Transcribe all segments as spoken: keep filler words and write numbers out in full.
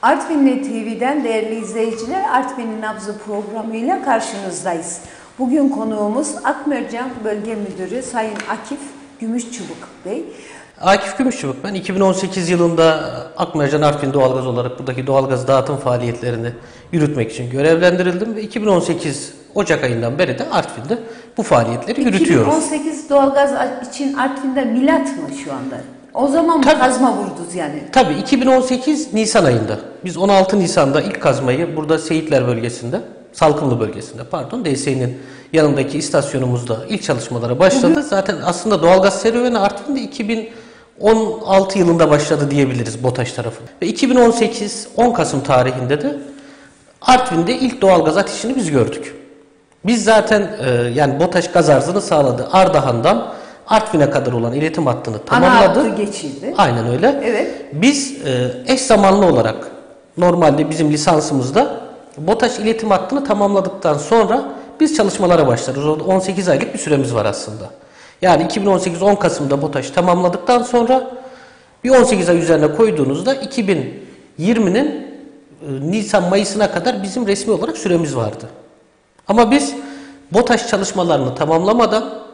Artvinli T V'den değerli izleyiciler, Artvin'in Nabzı programıyla karşınızdayız. Bugün konuğumuz Akmercan Bölge Müdürü Sayın Akif Gümüşçubuk Bey. Akif Gümüşçubuk, ben iki bin on sekiz yılında Akmercan Artvin Doğalgaz olarak buradaki doğalgaz dağıtım faaliyetlerini yürütmek için görevlendirildim ve iki bin on sekiz Ocak ayından beri de Artvin'de bu faaliyetleri yürütüyoruz. iki bin on sekiz doğalgaz için Artvin'de milat mı şu anda? O zaman mı kazma vurdunuz yani? Tabii, iki bin on sekiz Nisan ayında. Biz on altı Nisan'da ilk kazmayı burada Seyitler bölgesinde, Salkımlı bölgesinde pardon, D S E'nin yanındaki istasyonumuzda ilk çalışmalara başladı. Hı hı. Zaten aslında doğalgaz serüveni Artvin'de iki bin on altı yılında başladı diyebiliriz BOTAŞ tarafından. Ve iki bin on sekiz on Kasım tarihinde de Artvin'de ilk doğalgaz ateşini biz gördük. Biz zaten e, yani BOTAŞ gaz arzını sağladı. Ardahan'dan Artvin'e kadar olan iletim hattını tamamladı. Ana hattı geçildi. Aynen öyle. Evet. Biz e, eş zamanlı olarak normalde bizim lisansımızda BOTAŞ iletim hattını tamamladıktan sonra biz çalışmalara başlarız. Orada on sekiz aylık bir süremiz var aslında. Yani iki bin on sekiz on Kasım'da BOTAŞ tamamladıktan sonra bir on sekiz ay üzerine koyduğunuzda iki bin yirminin e, Nisan Mayıs'ına kadar bizim resmi olarak süremiz vardı. Ama biz BOTAŞ çalışmalarını tamamlamadan,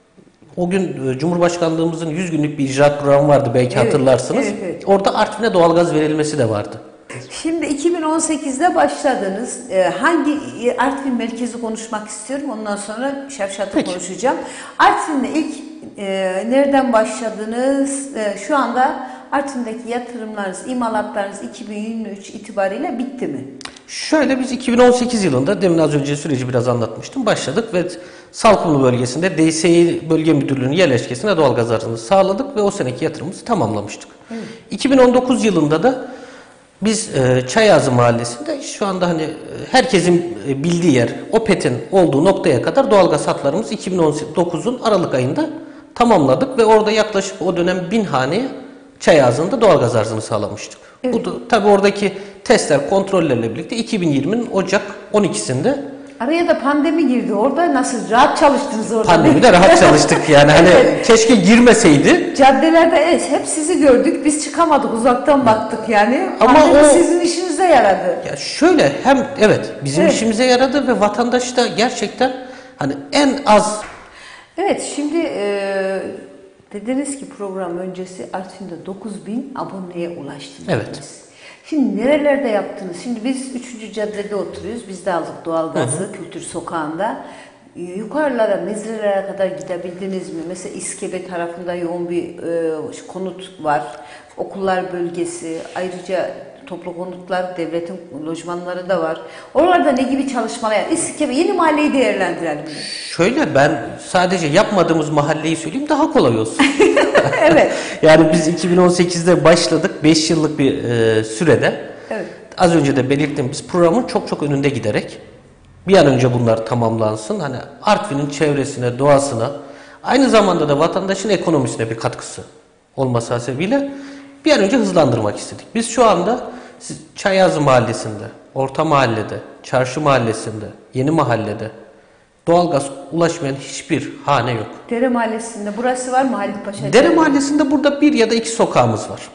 o gün e, Cumhurbaşkanlığımızın yüz günlük bir icraat programı vardı, belki evet, hatırlarsınız. Evet, evet. Orada Artvin'e doğalgaz verilmesi de vardı. Şimdi iki bin on sekizde başladınız. Ee, hangi Artvin merkezi konuşmak istiyorum. Ondan sonra Şavşat'ı konuşacağım. Artvin'de ilk e, nereden başladınız? E, şu anda Artvin'deki yatırımlarınız, imalatlarınız iki bin yirmi üç itibariyle bitti mi? Şöyle, biz iki bin on sekiz yılında, demin az önce süreci biraz anlatmıştım, başladık ve Salkımlı bölgesinde D S E Bölge Müdürlüğü'nün yerleşkesine doğalgaz arzını sağladık ve o seneki yatırımımızı tamamlamıştık. Evet. iki bin on dokuz yılında da biz e, Çayazı Mahallesi'nde, şu anda hani herkesin e, bildiği yer, OPET'in olduğu noktaya kadar doğalgaz hatlarımızı iki bin on dokuzun Aralık ayında tamamladık ve orada yaklaşık o dönem bin haneye Çayazı'nda doğalgaz arzını sağlamıştık. Evet. Bu da tabii oradaki testler, kontrollerle birlikte iki bin yirminin Ocak on ikisinde. Araya da pandemi girdi. Orada nasıl rahat çalıştınız orada? Pandemide rahat çalıştık yani. Hani evet, keşke girmeseydi. Caddelerde evet, hep sizi gördük. Biz çıkamadık, uzaktan baktık yani. Ama pandemi o sizin işinize yaradı. Ya şöyle, hem evet bizim evet. işimize yaradı ve vatandaş da gerçekten hani en az. Evet, şimdi e, dediniz ki program öncesi Artvin'de dokuz bin aboneye ulaştınız. Evet. Şimdi nerelerde yaptınız? Şimdi biz üçüncü caddede oturuyoruz. Biz de aldık doğalgazı, hı hı. Kültür Sokağı'nda. Yukarılara, mezrelere kadar gidebildiniz mi? Mesela İskebe tarafında yoğun bir e, konut var. Okullar bölgesi, ayrıca toplu konutlar, devletin lojmanları da var. Oralarda ne gibi çalışmalar? İskebe, yeni mahalleyi değerlendirelim. Şöyle, ben sadece yapmadığımız mahalleyi söyleyeyim, daha kolay olsun. Evet. Yani biz iki bin on sekizde başladık, beş yıllık bir e, sürede. Evet. Az önce de belirttim, biz programın çok çok önünde giderek bir an önce bunlar tamamlansın. Hani Artvin'in çevresine, doğasına, aynı zamanda da vatandaşın ekonomisine bir katkısı olması hasebiyle bir an önce hızlandırmak istedik. Biz şu anda Çayazı Mahallesi'nde, Orta Mahalle'de, Çarşı Mahallesi'nde, Yeni Mahalle'de doğalgaz ulaşmayan hiçbir hane yok. Dere Mahallesi'nde burası var mı Halit Paşa? Dere Mahallesi'nde burada bir ya da iki sokağımız var.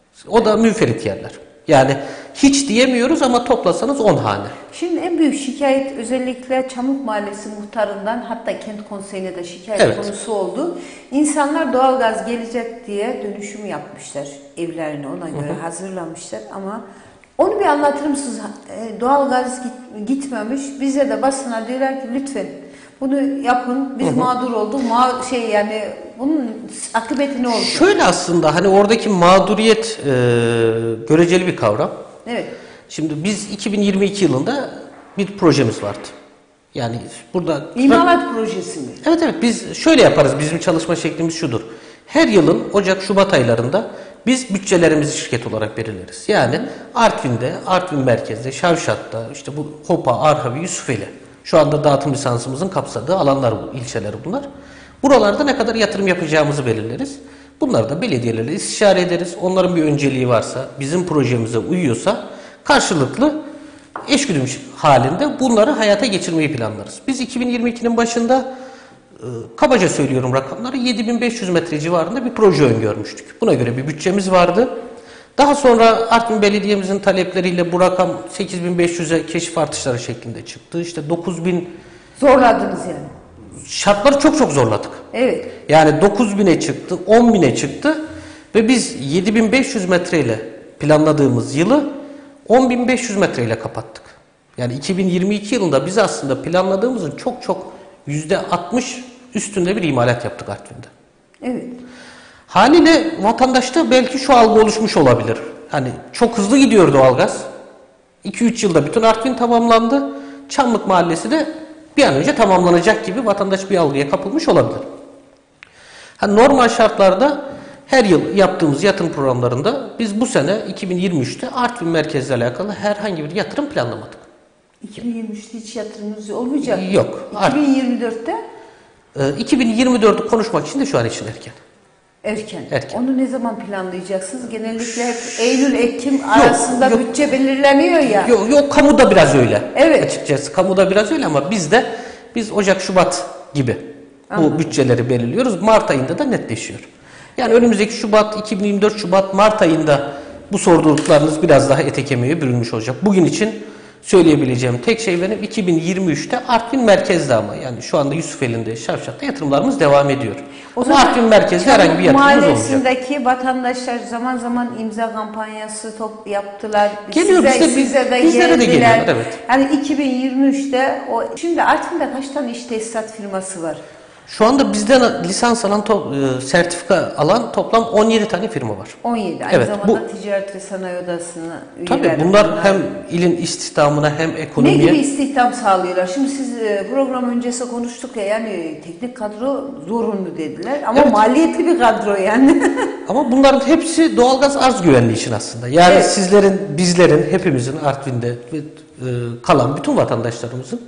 O da münferit yerler. Yani hiç diyemiyoruz ama toplasanız on hane. Şimdi en büyük şikayet özellikle Çamlık Mahallesi muhtarından, hatta kent konseyine de şikayet evet. konusu oldu. İnsanlar doğalgaz gelecek diye dönüşüm yapmışlar. Evlerini ona göre hı hı. hazırlamışlar ama onu bir anlatır mısınız? Doğalgaz git, gitmemiş. Bize de basına diyorlar ki lütfen bunu yapın. Biz hı hı. mağdur olduk. Ma şey yani bunun akıbeti ne oldu? Şöyle, aslında hani oradaki mağduriyet e, göreceli bir kavram. Evet. Şimdi biz iki bin yirmi iki yılında bir projemiz vardı. Yani burada İmalat projesi mi? Evet evet, biz şöyle yaparız. Bizim çalışma şeklimiz şudur. Her yılın Ocak Şubat aylarında biz bütçelerimizi şirket olarak belirleriz. Yani Artvin'de, Artvin merkezde, Şavşat'ta, işte bu Hopa, Arhavi, Yusufeli. Şu anda dağıtım lisansımızın kapsadığı alanlar, ilçeler bunlar. Buralarda ne kadar yatırım yapacağımızı belirleriz. Bunları da belediyelerle istişare ederiz. Onların bir önceliği varsa, bizim projemize uyuyorsa karşılıklı eşgüdüm halinde bunları hayata geçirmeyi planlarız. Biz iki bin yirmi ikinin başında e, kabaca söylüyorum rakamları, yedi bin beş yüz metre civarında bir proje öngörmüştük. Buna göre bir bütçemiz vardı. Daha sonra Artvin Belediye'mizin talepleriyle bu rakam sekiz bin beş yüze keşif artışları şeklinde çıktı. İşte dokuz bin Zorladınız yani. Şartları çok çok zorladık. Evet. Yani dokuz bine çıktı, on bine çıktı ve biz yedi bin beş yüz metreyle planladığımız yılı on bin beş yüz metreyle kapattık. Yani iki bin yirmi iki yılında biz aslında planladığımızın çok çok yüzde altmış üstünde bir imalat yaptık Artvin'de. Evet. Haliyle vatandaşta belki şu algı oluşmuş olabilir. Hani çok hızlı gidiyor doğalgaz. iki üç yılda bütün Artvin tamamlandı. Çamlık Mahallesi de bir an önce tamamlanacak gibi vatandaş bir algıya kapılmış olabilir. Hani normal şartlarda her yıl yaptığımız yatırım programlarında biz bu sene iki bin yirmi üçte Artvin merkezle alakalı herhangi bir yatırım planlamadık. iki bin yirmi üçte hiç yatırımımız olmayacak. Yok. iki bin yirmi dörtte? iki bin yirmi dörtü konuşmak için de şu an için erken. Erken. Erken. Onu ne zaman planlayacaksınız? Genellikle hep Eylül-Ekim arasında yok. bütçe belirleniyor ya. Yok, yok kamuda biraz öyle. Evet. Açıkçası kamuda biraz öyle ama bizde biz Ocak-Şubat gibi bu Anladım. bütçeleri belirliyoruz. Mart ayında da netleşiyor. Yani önümüzdeki Şubat, iki bin yirmi dört Şubat, Mart ayında bu sorduklarınız biraz daha ete kemiğe bürünmüş olacak. Bugün için söyleyebileceğim tek şey benim iki bin yirmi üçte Artvin merkezde ama yani şu anda Yusufeli'nde, Şavşat'ta yatırımlarımız devam ediyor. O zaman Artvin merkezde herhangi bir yatırımımız olmayacak. Mahallesindeki vatandaşlar zaman zaman imza kampanyası top yaptılar. Geliyor, size, bize, size de bizlere geldiler. de geliyorlar, evet. Yani iki bin yirmi üçte o şimdi Artvin'de kaç tane iş tesisat firması var? Şu anda bizden lisans alan, to- sertifika alan toplam on yedi tane firma var. on yedi. Aynı Evet, zamanda bu- Ticaret ve Sanayi Odası'na Tabii üyeler bunlar hem ilin istihdamına hem ne ekonomiye... gibi istihdam sağlıyorlar? Şimdi siz e, program öncesi konuştuk ya yani teknik kadro zorunlu dediler ama Evet. maliyetli bir kadro yani. Ama bunların hepsi doğalgaz arz güvenliği için aslında. Yani Evet. sizlerin, bizlerin, hepimizin Artvin'de ve e, kalan bütün vatandaşlarımızın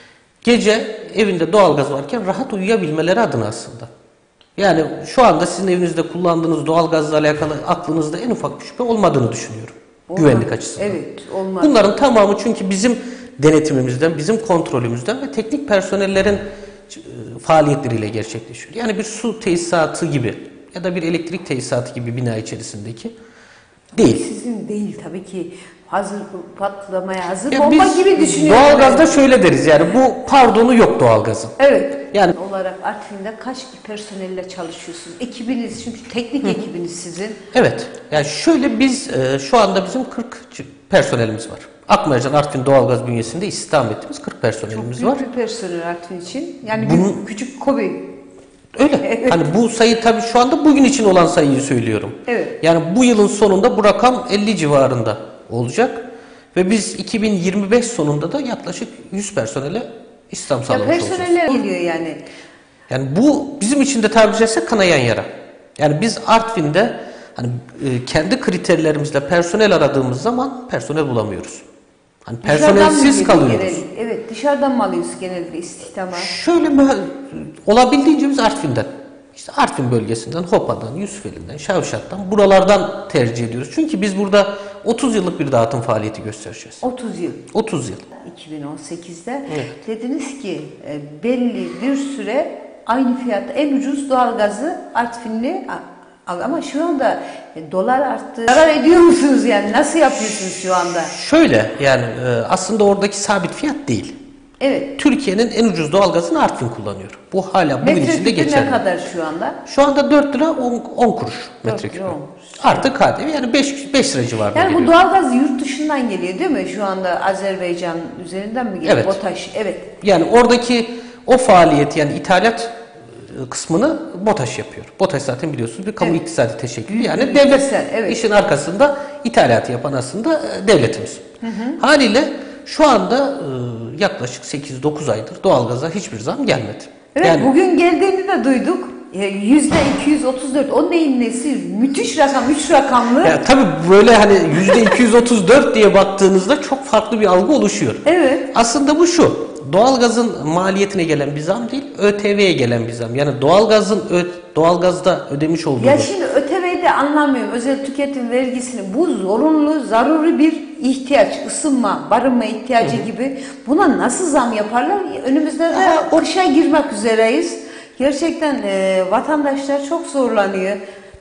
gece evinde doğalgaz varken rahat uyuyabilmeleri adına aslında. Yani şu anda sizin evinizde kullandığınız doğalgazla alakalı aklınızda en ufak bir şüphe olmadığını düşünüyorum. Olmaz. Güvenlik açısından. Evet, olmaz. Bunların tamamı çünkü bizim denetimimizden, bizim kontrolümüzden ve teknik personellerin e, faaliyetleriyle gerçekleşiyor. Yani bir su tesisatı gibi ya da bir elektrik tesisatı gibi bina içerisindeki değil. Sizin değil tabii ki hazır patlamaya hazır Ya bomba biz gibi düşünüyorum. doğalgazda şöyle deriz yani bu pardonu yok doğalgazın. Evet. Yani olarak Artvin'de kaç personelle çalışıyorsunuz? Ekibiniz çünkü teknik ekibiniz sizin. evet. Yani şöyle biz e, şu anda bizim kırk personelimiz var. Akmercan Artvin Doğalgaz bünyesinde istihdam ettiğimiz kırk personelimiz Çok var. büyük bir personel Artvin için. Yani Bunun- bir küçük KOBİ. Öyle. Evet. Hani bu sayı tabii şu anda bugün için olan sayıyı söylüyorum. Evet. Yani bu yılın sonunda bu rakam elli civarında olacak. Ve biz iki bin yirmi beş sonunda da yaklaşık yüz personele istihdam Ya sağlamış olacağız. personeller geliyor yani. Yani bu bizim için de tabiri caizse kanayan yara. Yani biz Artvin'de hani e, kendi kriterlerimizle personel aradığımız zaman personel bulamıyoruz. Hani Dışarıdan mı personelsiz geliyor kalıyoruz. genel- Evet, dışarıdan mı alıyoruz genelde istihdama? Şöyle mi- olabildiğince biz Artvin'den, işte Artvin bölgesinden, Hopa'dan, Yusufeli'nden, Şavşat'tan buralardan tercih ediyoruz. Çünkü biz burada otuz yıllık bir dağıtım faaliyeti göstereceğiz. otuz yıl. otuz yıl. iki bin on sekizde Evet. dediniz ki e, belli bir süre aynı fiyatta en ucuz doğalgazı Artvinli al ama şu anda e, dolar arttı. Zarar ediyor musunuz yani? Nasıl yapıyorsunuz şu anda? Şöyle yani e, aslında oradaki sabit fiyat değil. Evet. Türkiye'nin en ucuz doğalgazını Artvin kullanıyor. Bu hala bugün içinde Metreküpü geçerli. ne kadar şu anda? Şu anda dört lira on kuruş metreküpü. lira on kuruş. Artı K D V yani beş, beş lira civarında Yani bu geliyor. doğalgaz yurt dışından geliyor değil mi? Şu anda Azerbaycan üzerinden mi geliyor? Evet. BOTAŞ. Evet. Yani oradaki o faaliyet yani ithalat e, kısmını BOTAŞ yapıyor. BOTAŞ zaten biliyorsunuz bir kamu Evet. iktisadi teşekkülü. Yani Büyük devlet iktisat, evet. işin arkasında ithalatı yapan aslında e, devletimiz. Hı hı. Haliyle şu anda e, yaklaşık sekiz dokuz aydır doğalgaza hiçbir zam gelmedi. Evet, yani, bugün geldiğini de duyduk. Yüzde iki yüz otuz dört. O neyin nesi? Müthiş rakam, üç rakamlı. ya, tabii böyle hani yüzde iki yüz otuz dört diye baktığınızda çok farklı bir algı oluşuyor. Evet. Aslında bu şu. Doğalgazın maliyetine gelen bir zam değil, ÖTV'ye gelen bir zam. Yani doğalgazın ö, doğalgazda ödemiş olduğu. Ya şimdi ÖTV'yi de anlamıyorum. Özel tüketim vergisini. Bu zorunlu, zaruri bir ihtiyaç. Isınma, barınma ihtiyacı gibi. Buna nasıl zam yaparlar? Önümüzde de Aha, o- kışa girmek üzereyiz. Gerçekten e, vatandaşlar çok zorlanıyor.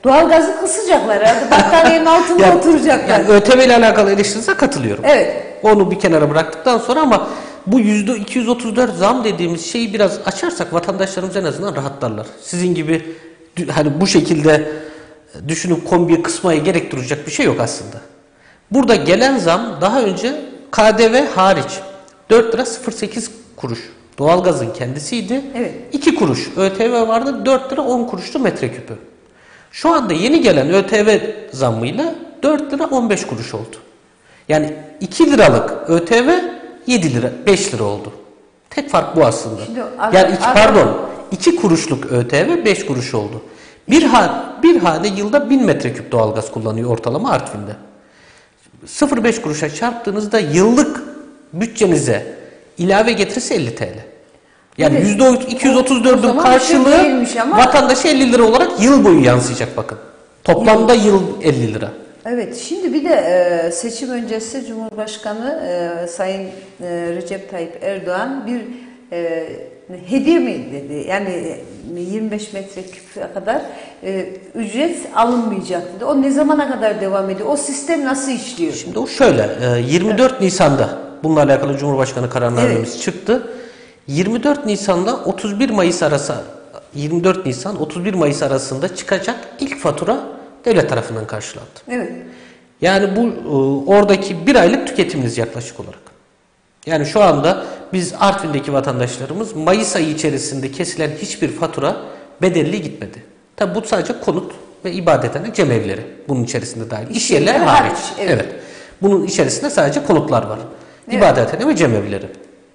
Doğalgazı kısacaklar herhalde. Battaniyenin altında yani, oturacaklar. Yani ÖTV ile alakalı eleştirinize katılıyorum. Evet. Onu bir kenara bıraktıktan sonra ama bu yüzde iki yüz otuz dört zam dediğimiz şeyi biraz açarsak vatandaşlarımız en azından rahatlarlar. Sizin gibi hani bu şekilde düşünüp kombiye kısmaya gerek duracak bir şey yok aslında. Burada gelen zam daha önce K D V hariç dört lira sıfır sekiz kuruş doğalgazın kendisiydi. Evet. iki kuruş ÖTV vardı, dört lira on kuruştu metreküpü. Şu anda yeni gelen ÖTV zammıyla dört lira on beş kuruş oldu. Yani iki liralık ÖTV yedi lira beş lira oldu. Tek fark bu aslında. Şimdi, yani iki, pardon iki kuruşluk ÖTV beş kuruş oldu. Bir, ha, bir hane yılda bin metreküp doğalgaz kullanıyor ortalama Artvin'de. sıfır virgül beş kuruşa çarptığınızda yıllık bütçenize ilave getirisi elli TL. Yani evet. yüzde iki yüz otuz dördün karşılığı ama... vatandaşa elli lira olarak yıl boyu yansıyacak bakın. Toplamda yıl, yıl elli lira. Evet, şimdi bir de e, seçim öncesi Cumhurbaşkanı e, Sayın e, Recep Tayyip Erdoğan bir e, hediye mi dedi? Yani yirmi beş metreküpe kadar e, ücret alınmayacak dedi. O ne zamana kadar devam ediyor? O sistem nasıl işliyor? Şimdi o şöyle, e, yirmi dört evet. Nisan'da bununla alakalı Cumhurbaşkanı kararnamemiz evet. çıktı. yirmi dört Nisan'la otuz bir Mayıs arası, yirmi dört Nisan otuz bir Mayıs arasında çıkacak ilk fatura devlet tarafından karşılandı. Evet. Yani bu oradaki bir aylık tüketimimiz yaklaşık olarak. Yani şu anda biz Artvin'deki vatandaşlarımız Mayıs ayı içerisinde kesilen hiçbir fatura bedelli gitmedi. Tabi bu sadece konut ve ibadethane cemevleri bunun içerisinde dahil. İş, İş yerleri hariç. hariç. Evet. evet. Bunun içerisinde sadece konutlar var. Evet. İbadethane ve cemevleri.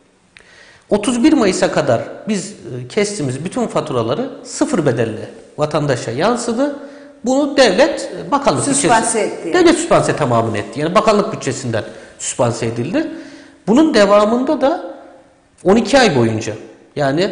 otuz bir Mayıs'a kadar biz kestiğimiz bütün faturaları sıfır bedelle vatandaşa yansıdı. Bunu devlet bakanlık süspanse etti. Yani. Devlet süspanse tamamını etti. Yani bakanlık bütçesinden süspanse edildi. Bunun devamında da on iki ay boyunca yani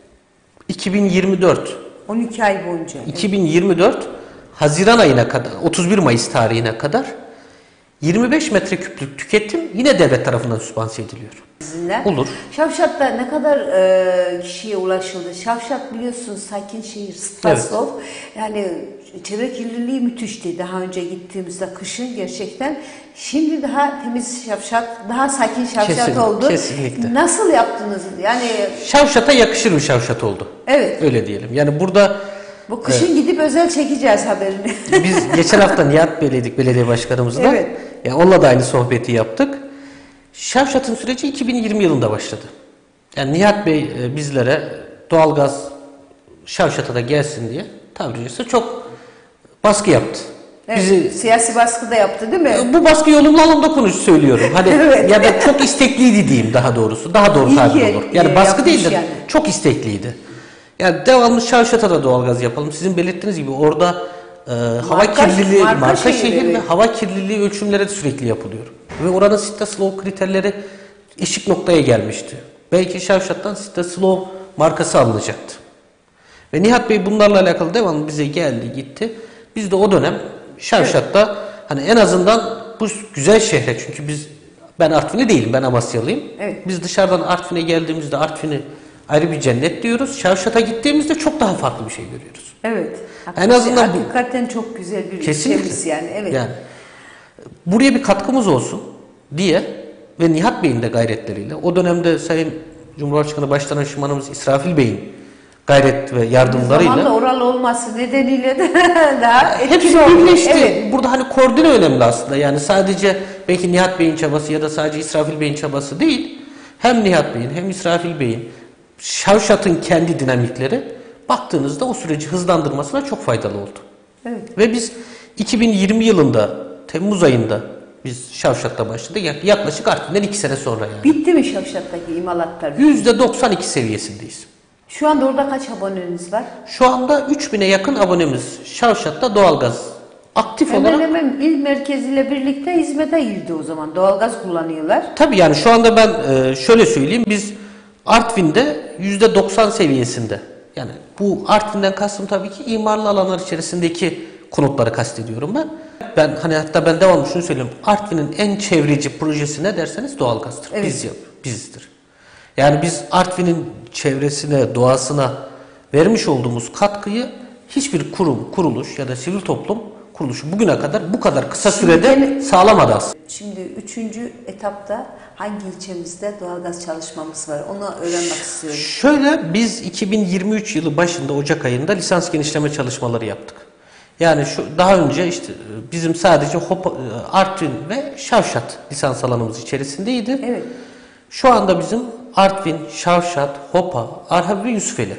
iki bin yirmi dört on iki ay boyunca. iki bin yirmi dört evet. Haziran ayına kadar otuz bir Mayıs tarihine kadar yirmi beş metreküplük tüketim yine devlet tarafından süspanse ediliyor. Sizinle. Olur. Şavşat'ta ne kadar e, kişiye ulaşıldı? Şavşat biliyorsunuz sakin şehir, Spaslov. Evet. Yani çevre kirliliği müthişti. Daha önce gittiğimizde kışın gerçekten. Şimdi daha temiz Şavşat, daha sakin Şavşat kesinlikle, oldu. Kesinlikle. Nasıl yaptınız? Yani Şavşat'a yakışır bir Şavşat oldu. Evet. Öyle diyelim. Yani burada bu kışın evet. gidip özel çekeceğiz haberini. Biz geçen hafta Nihat Bey'leydik belediye başkanımızla. Evet. Yani onunla da aynı sohbeti yaptık. Şavşat'ın süreci iki bin yirmi yılında başladı. Yani Nihat Bey bizlere doğalgaz Şavşat'a da gelsin diye tabiri caizse çok baskı yaptı. Evet, bizi, siyasi baskı da yaptı değil mi? Bu baskıyı olumlu anlamda konuş söylüyorum. Hani evet. Ya da çok istekliydi diyeyim daha doğrusu. Daha doğru tabir olur. Yani baskı değil de yani. Çok istekliydi. Yani devamlı Şavşat'a da doğalgaz yapalım. Sizin belirttiğiniz gibi orada e, hava marka, kirliliği, marka, marka şehir, şehir evet. ve hava kirliliği ölçümleri sürekli yapılıyor. Ve oranın Sita-Slow kriterleri eşik noktaya gelmişti. Belki Şavşat'tan Sita-Slow markası alınacaktı. Ve Nihat Bey bunlarla alakalı devamlı bize geldi gitti. Biz de o dönem Şavşat'ta evet. hani en azından bu güzel şehre, çünkü biz ben Artvinli değilim, ben Amasyalıyım. Evet. Biz dışarıdan Artvin'e geldiğimizde Artvin'i ayrı bir cennet diyoruz. Şavşat'a gittiğimizde çok daha farklı bir şey görüyoruz. Evet. En azından hakikaten bu, çok güzel bir kesinlikle yani. Evet. Yani buraya bir katkımız olsun diye ve Nihat Bey'in de gayretleriyle, o dönemde Sayın Cumhurbaşkanı Başdanışmanımız İsrafil Bey'in gayret ve yardımlarıyla zamanla oralı olması nedeniyle de daha hepsi birleşti. Evet. Burada hani koordine önemli aslında. Yani sadece belki Nihat Bey'in çabası ya da sadece İsrafil Bey'in çabası değil. Hem Nihat Bey'in hem İsrafil Bey'in, Şavşat'ın kendi dinamikleri baktığınızda o süreci hızlandırmasına çok faydalı oldu. Evet. Ve biz iki bin yirmi yılında Temmuz ayında biz Şavşat'ta başladık. Yaklaşık Artvin'den iki sene sonra yani. Bitti mi Şavşat'taki imalatlar? yüzde doksan iki seviyesindeyiz. Şu anda orada kaç aboneniz var? Şu anda üç bine yakın abonemiz Şavşat'ta doğalgaz aktif hemen olarak. Hemen hemen il merkeziyle birlikte hizmete girdi o zaman. Doğalgaz kullanıyorlar. Tabii yani şu anda ben şöyle söyleyeyim, biz Artvin'de yüzde doksan seviyesinde. Yani bu Artvin'den kastım tabii ki imarlı alanlar içerisindeki konutları kastediyorum ben. Ben hani hatta ben devamlı şunu söylüyorum. Artvin'in en çevreci projesi ne derseniz doğalgazdır. Evet. Biz yap, bizdir. Yani biz Artvin'in çevresine, doğasına vermiş olduğumuz katkıyı hiçbir kurum, kuruluş ya da sivil toplum kuruluşu bugüne kadar bu kadar kısa Şimdi sürede gene- sağlamadı aslında. Şimdi üçüncü etapta hangi ilçemizde doğalgaz çalışmamız var? Onu öğrenmek istiyorum. Şöyle, biz iki bin yirmi üç yılı başında Ocak ayında lisans genişleme çalışmaları yaptık. Yani şu daha önce işte bizim sadece Hopa, Artvin ve Şavşat lisans alanımız içerisindeydi. Evet. Şu anda bizim Artvin, Şavşat, Hopa, Arhavi ve Yusufeli.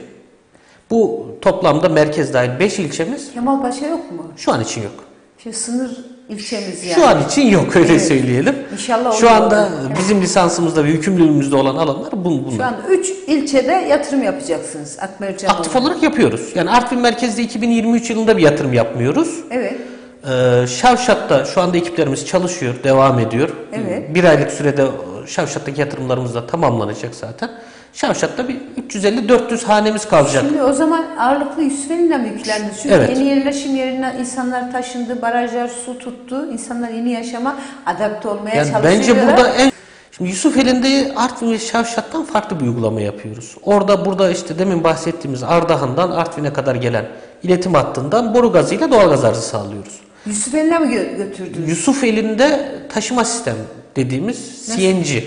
Bu toplamda merkez dahil beş ilçemiz Kemalpaşa yok mu? şu an için yok. Şu sınır ilçemiz yani. Şu an için yok, öyle Evet. söyleyelim. İnşallah Şu olur. anda Evet. bizim lisansımızda ve yükümlülüğümüzde olan alanlar bun- bunlar. Şu anda üç ilçede yatırım yapacaksınız. Akmercan Aktif olarak yapıyoruz. Yani Artvin merkezde iki bin yirmi üç yılında bir yatırım yapmıyoruz. Evet. Ee, Şavşat'ta şu anda ekiplerimiz çalışıyor, devam ediyor. Evet. Bir aylık sürede Şavşat'taki yatırımlarımız da tamamlanacak zaten. Şavşat'ta bir üç yüz elli dört yüz hanemiz kalacak. Şimdi o zaman ağırlıklı Yusufeli'yle mi yüklendi? Çünkü Evet. yeni yerleşim yerinden insanlar taşındı, barajlar su tuttu. İnsanlar yeni yaşama adapte olmaya Yani çalışıyorlar. bence burada en... Şimdi Yusufeli'nde Artvin ve Şavşat'tan farklı bir uygulama yapıyoruz. Orada burada işte demin bahsettiğimiz Ardahan'dan Artvin'e kadar gelen iletim hattından boru gazıyla doğalgaz arzı sağlıyoruz. Yusufeli'ne mi gö- götürdünüz? Yusufeli'nde taşıma sistem dediğimiz C N G.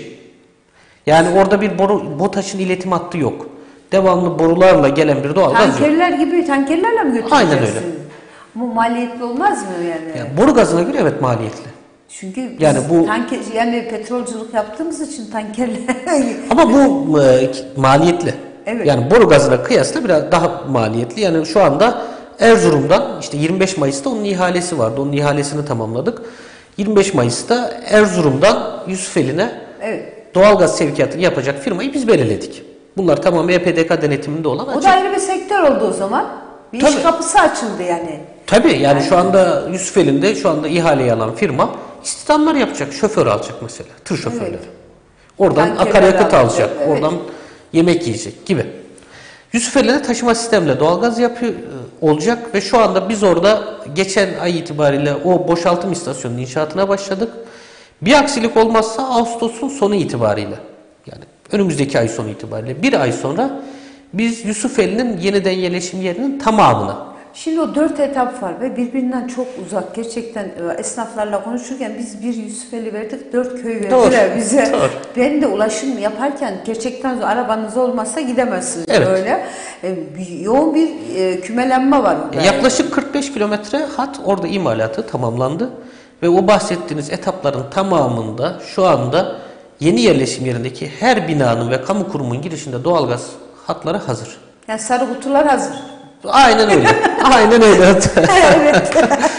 Yani orada bir boru, BOTAŞ'ın iletim hattı yok. Devamlı borularla gelen bir doğalgaz yok. Tankerler gibi tankerlerle mi götüreceksin? Aynen öyle. Ama maliyetli olmaz mı yani? Yani boru gazına göre evet maliyetli. Çünkü biz Yani bu- tanker, yani petrolcülük yaptığımız için tankerler Ama bu e, maliyetli. Evet. Yani boru gazına kıyasla biraz daha maliyetli. Yani şu anda Erzurum'dan işte yirmi beş Mayıs'ta onun ihalesi vardı. Onun ihalesini tamamladık. yirmi beş Mayıs'ta Erzurum'dan Yusufeli'ne evet. doğalgaz sevkiyatını yapacak firmayı biz belirledik. Bunlar tamam E P D K denetiminde olan O açık. da ayrı bir sektör oldu o zaman. Bir iş Tabii. kapısı açıldı yani. Tabii yani şu anda Yusufeli'nde şu anda ihaleyi alan firma istihdamlar yapacak. Şoför alacak mesela. Tır şoförleri. Evet. Oradan Tankerler akaryakıt alacak, alacak. evet. Oradan yemek yiyecek gibi. Yusufeli'de taşıma sistemle doğalgaz yapıyor olacak ve şu anda biz orada geçen ay itibariyle o boşaltım istasyonunun inşaatına başladık. Bir aksilik olmazsa Ağustos'un sonu itibariyle, yani önümüzdeki ay sonu itibariyle bir ay sonra biz Yusufeli'nin yeniden yerleşim yerinin tamamına. Şimdi o dört etap var ve birbirinden çok uzak. Gerçekten e, esnaflarla konuşurken biz bir Yusufeli verdik, dört köy verdiler Doğru, bize. doğru. Ben de ulaşım yaparken gerçekten arabanız olmazsa gidemezsiniz Evet. böyle. E, bir, yoğun bir e, kümelenme var orada. Yaklaşık kırk beş kilometre hat orada imalatı tamamlandı ve o bahsettiğiniz etapların tamamında şu anda yeni yerleşim yerindeki her binanın ve kamu kurumun girişinde doğalgaz hatları hazır. Yani sarı kutular hazır. Aynen öyle. Aynen öyle. Evet.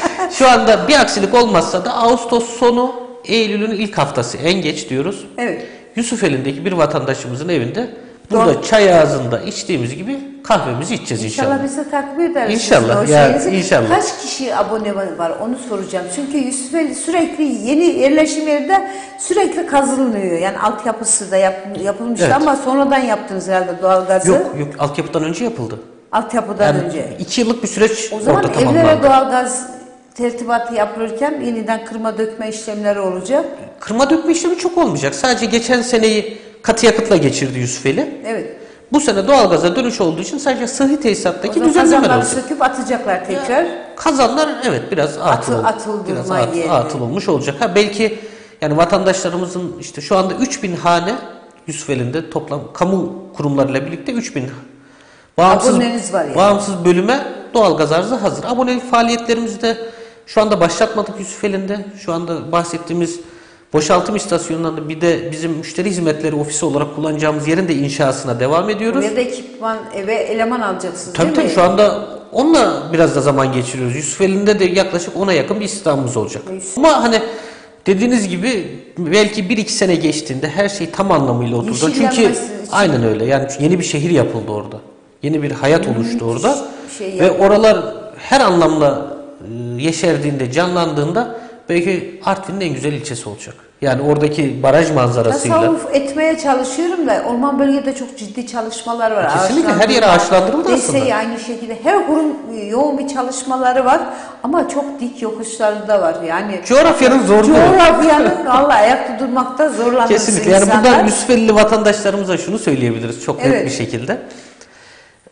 Şu anda bir aksilik olmazsa da Ağustos sonu, Eylül'ün ilk haftası en geç diyoruz. Evet. Yusufeli'ndeki bir vatandaşımızın evinde burada Doğru. çay ağzında içtiğimiz gibi kahvemizi içeceğiz inşallah. İnşallah biz de takip ederiz. İnşallah, sizin o ya, şeyinizi. inşallah. Kaç kişi abone var onu soracağım. Çünkü Yusufeli sürekli yeni yerleşim yerinde sürekli kazılınıyor. Yani altyapısı da yap, yapılmıştı Evet. ama sonradan yaptınız herhalde doğalgazı. Yok yok altyapıdan önce yapıldı. Altyapıdan Yani önce. iki yıllık bir süreç O zaman orada evlere tamamlandı. doğalgaz tertibatı yapılırken yeniden kırma dökme işlemleri olacak. Kırma dökme işlemi çok olmayacak. Sadece geçen seneyi katı yakıtla geçirdi Yusufeli. Evet. Bu sene doğalgaza dönüş olduğu için sadece sıhhi O tesisattaki zaman düzenlemeler kazanları olacak. söküp atacaklar tekrar. Kazanlar evet biraz atıl, Atı- atıldırma biraz at- yerine. atılmış olacak. Ha belki yani vatandaşlarımızın işte şu anda üç bin hane Yusufeli'nde toplam kamu kurumlarıyla birlikte üç bin bağımsız, Aboneniz var yani. bağımsız bölüme doğalgaz arzı hazır. Abonelik faaliyetlerimizi de şu anda başlatmadık Yusufeli'nde. Şu anda bahsettiğimiz boşaltım istasyonundan da bir de bizim müşteri hizmetleri ofisi olarak kullanacağımız yerin de inşasına devam ediyoruz. Buraya da ekipman, eve eleman alacaksınız Tabii değil tabii mi? şu anda onunla biraz da zaman geçiriyoruz. Yusufeli'nde de yaklaşık ona yakın bir istihdamımız olacak. Yusuf- Ama hani dediğiniz gibi belki bir iki sene geçtiğinde her şey tam anlamıyla oturdu. Yeşil Çünkü yanması için. aynen öyle. Yani yeni bir şehir yapıldı orada. Yeni bir hayat oluştu orada. şey Ve yapıldı. oralar her anlamla e, yeşerdiğinde, canlandığında belki Artvin'in en güzel ilçesi olacak. Yani oradaki baraj manzarasıyla. Tasavvuf etmeye çalışıyorum da orman bölgede çok ciddi çalışmalar var. Kesinlikle her yer Ağaçlandırma, ağaçlandırıldı aslında. Desteği aynı şekilde. Her kurum yoğun bir çalışmaları var ama çok dik yokuşları da var. Yani Coğrafyanın zorluğu. Coğrafyanın vallahi ayakta durmakta zorlanırsın Kesinlikle. Yani insanlar. buradan Yusufeli vatandaşlarımıza şunu söyleyebiliriz çok net Evet. bir şekilde.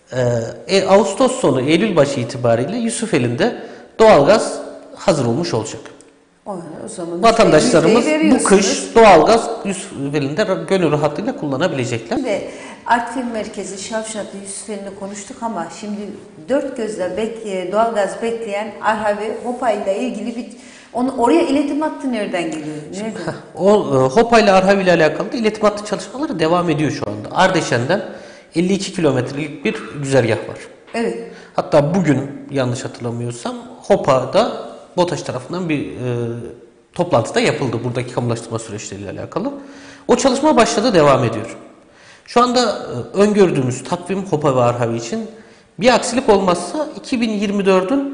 e, Ağustos sonu, Eylül başı itibariyle Yusufeli'nde doğalgaz hazır olmuş olacak. O, o zaman vatandaşlarımız bu kış doğalgaz Yusufeli'nde gönül rahatlığıyla kullanabilecekler. Ve Artvin merkezi Şavşatlı Yusufeli'ni konuştuk ama şimdi dört gözle bekleyen, doğalgaz bekleyen Arhavi Hopa ile ilgili bir onu, oraya iletim hattı nereden geliyor? Nereden? O Hopa ile Arhavi ile alakalı da iletim hattı çalışmaları devam ediyor şu anda. Ardeşen'den elli iki kilometrelik bir güzergah var. Evet. Hatta bugün yanlış hatırlamıyorsam Hopa'da BOTAŞ tarafından bir e, toplantıda yapıldı buradaki kamulaştırma süreçleriyle alakalı. O çalışma başladı, devam ediyor. Şu anda e, öngördüğümüz takvim Hopa ve Arhavi için bir aksilik olmazsa iki bin yirmi dördün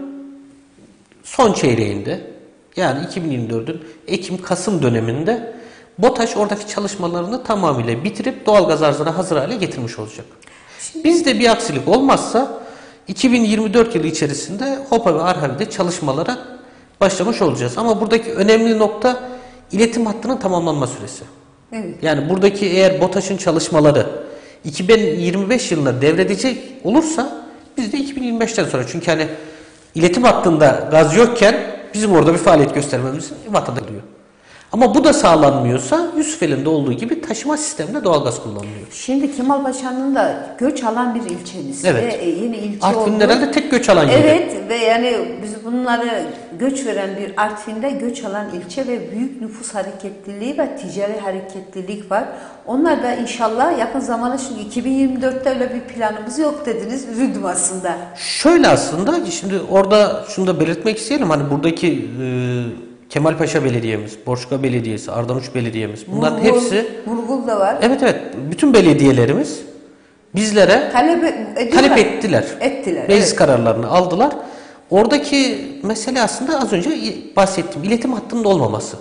son çeyreğinde, yani iki bin yirmi dördün Ekim-Kasım döneminde BOTAŞ oradaki çalışmalarını tamamıyla bitirip doğalgaz arzına hazır hale getirmiş olacak. Bizde bir aksilik olmazsa iki bin yirmi dört yılı içerisinde Hopa ve Arhavi'de çalışmalara başlamış olacağız. Ama buradaki önemli nokta iletim hattının tamamlanma süresi. Evet. Yani buradaki eğer BOTAŞ'ın çalışmaları iki bin yirmi beş yılına devredecek olursa biz de iki bin yirmi beşten sonra, çünkü hani iletim hattında gaz yokken bizim orada bir faaliyet göstermemiz vatandaş oluyor. Ama bu da sağlanmıyorsa Yusufeli'nde olduğu gibi taşıma sisteminde doğalgaz kullanılıyor. Şimdi Kemalpaşa'nın da göç alan bir ilçemiz. Evet. Ve yeni ilçe Artvin'in oldu. herhalde tek göç alan yeri. Evet ve yani biz bunları göç veren bir Artvin'de göç alan ilçe ve büyük nüfus hareketliliği ve ticari hareketlilik var. Onlar da inşallah yakın zamanda, çünkü iki bin yirmi dörtte öyle bir planımız yok dediniz. Üzüldüm aslında. Şöyle aslında şimdi orada şunu da belirtmek isteyelim. Hani buradaki e, Kemalpaşa Belediye'miz, Borçka Belediyesi, Ardanuç Belediye'miz, bunların Murgul, hepsi, Murgul da var. evet evet, bütün belediyelerimiz bizlere Talep, talep ettiler. Ettiler. Meclis Evet. kararlarını aldılar. Oradaki mesele aslında az önce bahsettiğim iletim hattının olmaması.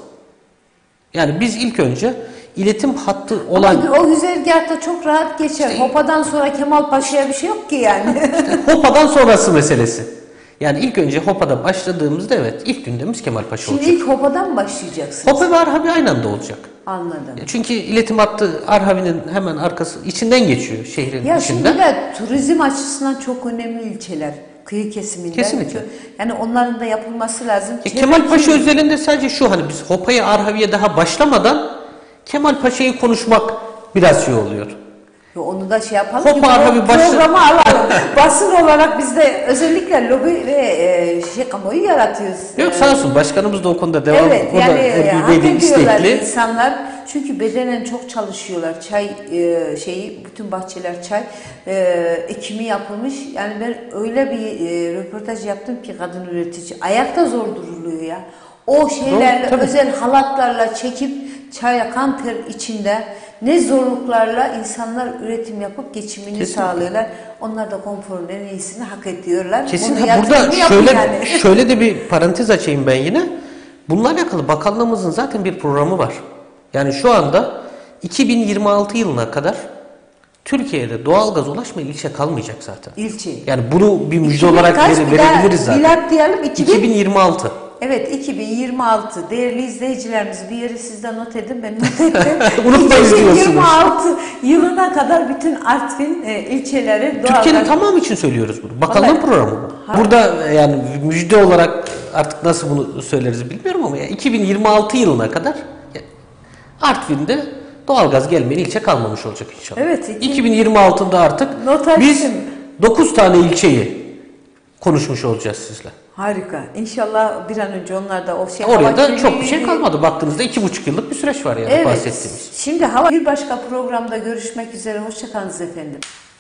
Yani biz ilk önce iletim hattı olan... Ama o güzergahta çok rahat geçer. İşte, Hopa'dan sonra Kemalpaşa'ya bir şey yok ki yani. işte Hopa'dan sonrası meselesi. Yani ilk önce Hopa'da başladığımızda evet ilk gündemimiz Kemalpaşa Şimdi olacak. ilk Hopa'dan mı başlayacaksınız? Hopa ve Arhavi aynı anda olacak. Anladım. Çünkü iletim hattı Arhavi'nin hemen arkası, içinden geçiyor, şehrin Ya içinden. şimdi de turizm açısından çok önemli ilçeler. Kıyı kesiminden. Kesinlikle. Yani onların da yapılması lazım. E, Kemalpaşa özelinde sadece şu, hani biz Hopa'ya, Arhavi'ye daha başlamadan Kemalpaşa'yı konuşmak biraz şey oluyor. Onu da şey yapalım Hopa, ki Arhavi bu başı- programı alalım. Basın olarak biz de özellikle lobi ve e, şey, kamuoyu yaratıyoruz. Yok sağ olsun, başkanımız da o konuda devam, Evet, o da yani e, hak Bey'de ediyorlar istekli. insanlar. Çünkü bedenen çok çalışıyorlar. Çay e, şeyi, bütün bahçeler çay e, ekimi yapılmış. Yani ben öyle bir e, röportaj yaptım ki kadın üretici. Ayakta zor duruluyor ya. O şeylerle, Tabii. özel halatlarla çekip çaya kan ter içinde ne zorluklarla insanlar üretim yapıp geçimini Kesinlikle. sağlıyorlar. Onlar da konforun en iyisini hak ediyorlar. Kesin. Bunu Ha, burada yatırımı yapın şöyle yani. şöyle de bir parantez açayım ben yine. Bununla alakalı bakanlığımızın zaten bir programı var. Yani şu anda iki bin yirmi altı yılına kadar Türkiye'de doğalgaz ulaşmayan ilçe kalmayacak zaten. İlçe. Yani bunu bir müjde iki bin olarak kaç? vere- Bir daha verebiliriz zaten. milat diyelim, iki bin iki bin yirmi altı. Evet, iki bin yirmi altı. Değerli izleyicilerimiz, bir yeri sizden not edin, ben not ettim. Unutmayız iki bin diyorsunuz. yirmi altı yılına kadar bütün Artvin e, ilçeleri Türkiye'nin doğalgaz- tamamı için söylüyoruz bunu. Bakanlığın Vallahi- programı bu. Ha. Burada e, yani müjde olarak artık nasıl bunu söyleriz bilmiyorum ama ya iki bin yirmi altı yılına kadar ya, Artvin'de doğalgaz gelmeyen ilçe kalmamış olacak inşallah. Evet, iki- iki bin yirmi altıda artık Not açtım. biz dokuz tane ilçeyi konuşmuş olacağız sizle. Harika. İnşallah bir an önce onlar da o şey... Oraya hava da çok kirliliği- bir şey kalmadı. Baktığınızda iki buçuk yıllık bir süreç var yani Evet. bahsettiğimiz. Şimdi hava bir başka programda görüşmek üzere. Hoşça kalınız efendim.